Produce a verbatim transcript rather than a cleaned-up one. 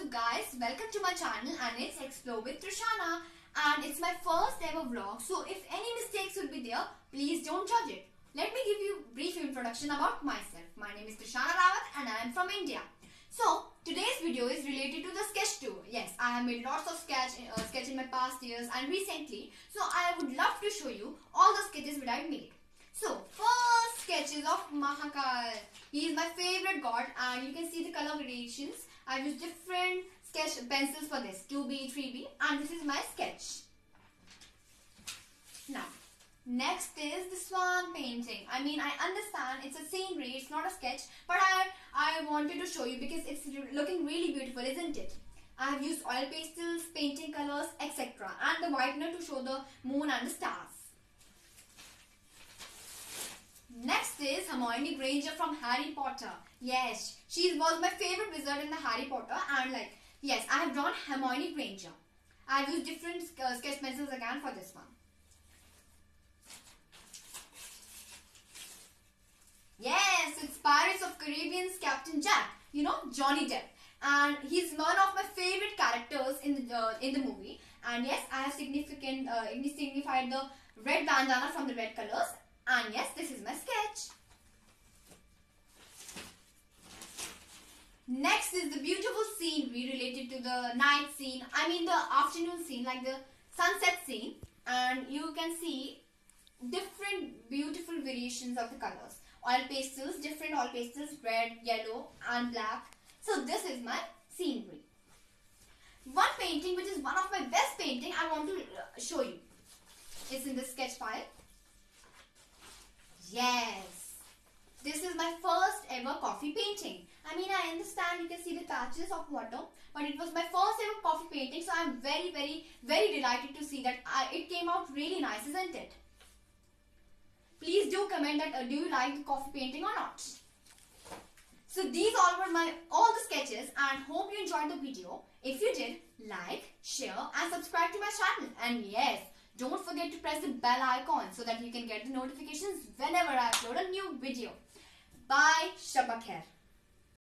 up guys, welcome to my channel and it's Explore with Trishana, and it's my first ever vlog, so if any mistakes will be there, please don't judge it. Let me give you a brief introduction about myself. My name is Trishana Rawat and I am from India. So today's video is related to the sketch tour. Yes, I have made lots of sketch, uh, sketch in my past years and recently, so I would love to show you all the sketches that I made. So first sketches of Mahakal. He is my favorite god and you can see the color gradations. I use different sketch pencils for this, two B, three B, and this is my sketch. Now, next is the swan painting. I mean, I understand it's a scenery, it's not a sketch, but I, I wanted to show you because it's looking really beautiful, isn't it? I have used oil pastels, painting colors, et cetera and the whitener to show the moon and the stars. Next is Hermione Granger from Harry Potter. Yes, she was my favorite wizard in the Harry Potter and like, yes, I have drawn Hermione Granger. I have used different uh, sketch pencils again for this one. Yes, it's Pirates of Caribbean's Captain Jack, you know, Johnny Depp. And he's one of my favorite characters in the, uh, in the movie. And yes, I have significant, uh, signified the red bandana from the red colors. And yes, this is my sketch. Next is the beautiful scenery related to the night scene. I mean the afternoon scene, like the sunset scene. And you can see different beautiful variations of the colors. Oil pastels, different oil pastels, red, yellow and black. So this is my scenery. One painting which is one of my best painting I want to show you. It's in the sketch file. Yes, this is my first ever coffee painting. I mean, I understand you can see the patches of water, but it was my first ever coffee painting, so I'm very, very, very delighted to see that I, it came out really nice, isn't it? Please do comment that uh, do you like the coffee painting or not. So these all were my all the sketches and hope you enjoyed the video. If you did, like, share and subscribe to my channel. And yes, don't forget to press the bell icon so that you can get the notifications whenever I upload a new video. Bye. Shabba Khair.